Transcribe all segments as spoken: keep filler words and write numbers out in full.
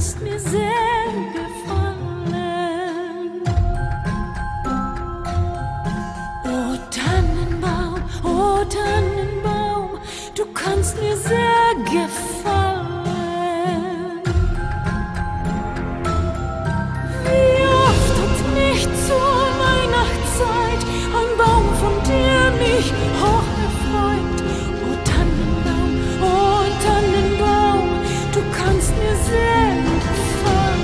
hast mir sehr gefallen. O Tannenbaum, o Tannenbaum, du kannst mir sehr gefallen. Wie oft hat nicht zur Weihnachtszeit ein Baum von dir mich hoch erfreut. O Tannenbaum, o Tannenbaum, du kannst mir sehr gefallen.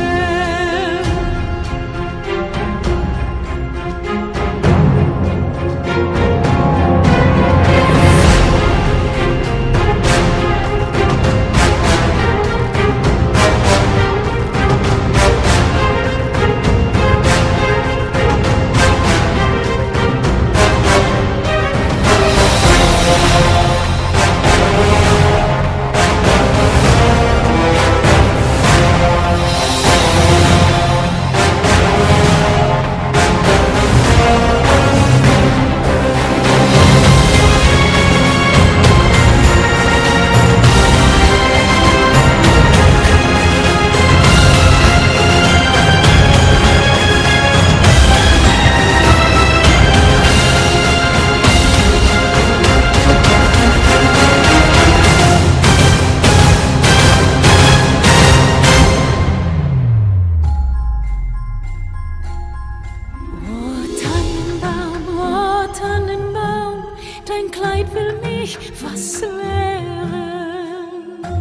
Dein Kleid will mich was lehren.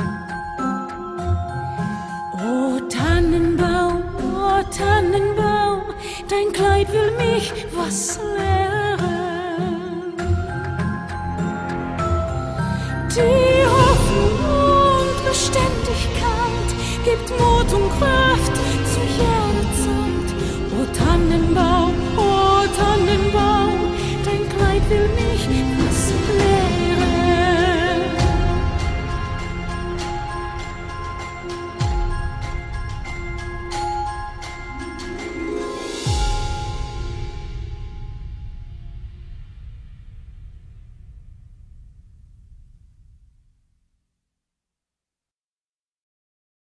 O Tannenbaum, o Tannenbaum, dein Kleid will mich was lehren. Die Hoffnung und Beständigkeit gibt Mut und Kraft.